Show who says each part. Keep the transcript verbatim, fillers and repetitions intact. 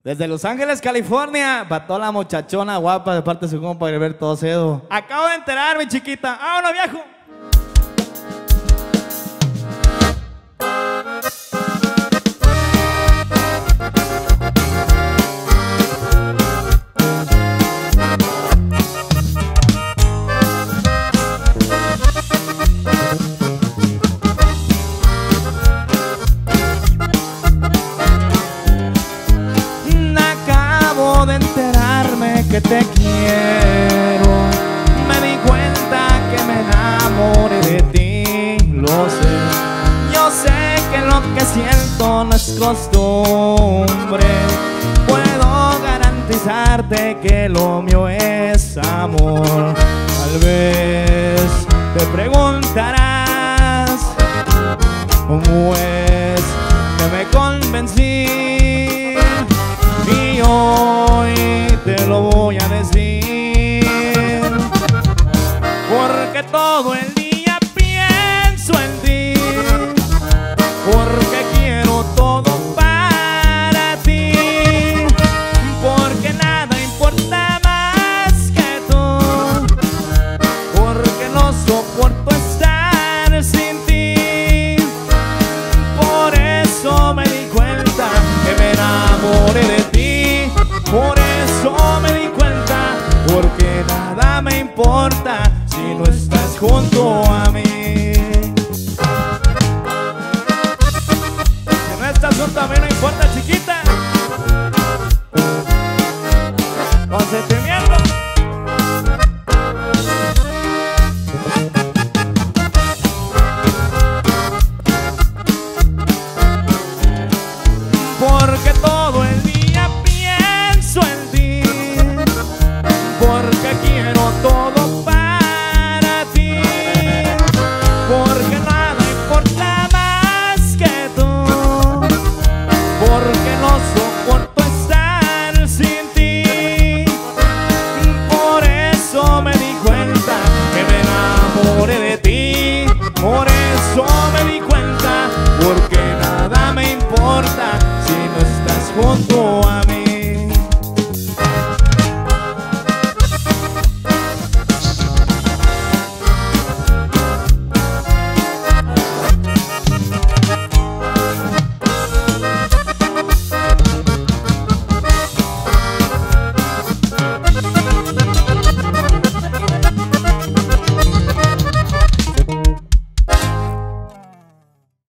Speaker 1: Desde Los Ángeles, California, para toda la muchachona guapa de parte de su compa Heriberto Ocedo. Acabo de enterarme, chiquita. ¡Vámonos, viejo!
Speaker 2: De enterarme que te quiero, me di cuenta que me enamoré de ti, lo sé. Yo sé que lo que siento no es costumbre, puedo garantizarte que lo mío es amor. Tal vez te preguntarás cómo es